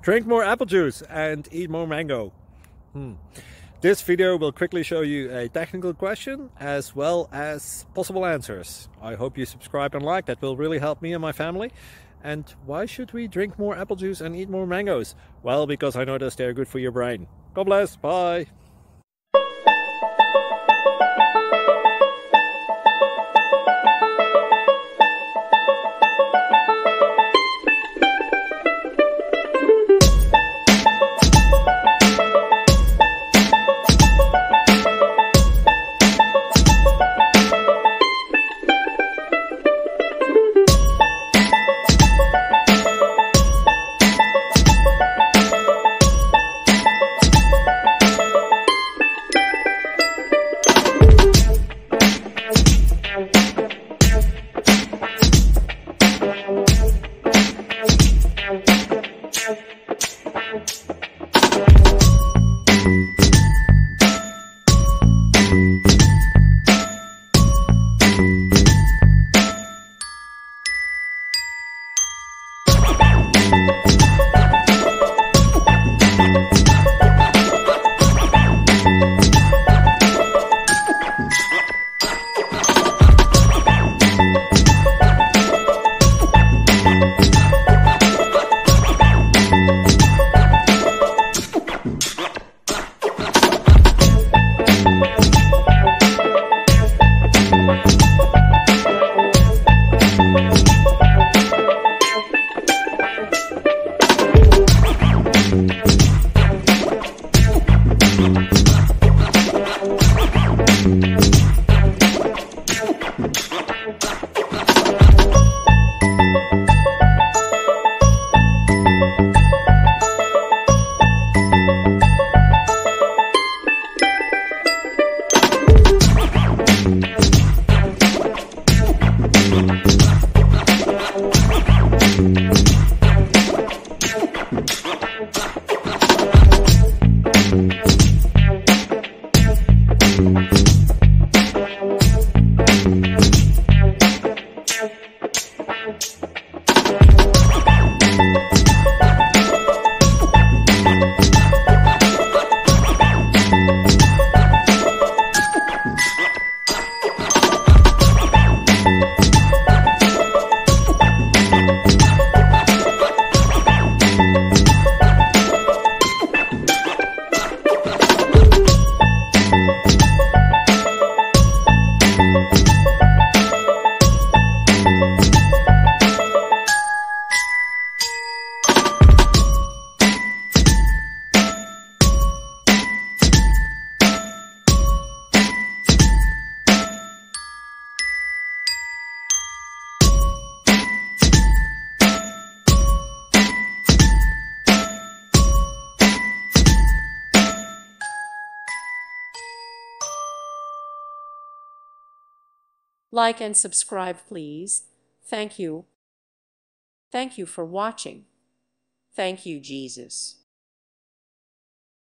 Drink more apple juice and eat more mango. This video will quickly show you a technical question as well as possible answers. I hope you subscribe and like, that will really help me and my family. And why should we drink more apple juice and eat more mangoes? Well, because I noticed they're good for your brain. God bless, bye! Like and subscribe, please. Thank you. Thank you for watching. Thank you, Jesus.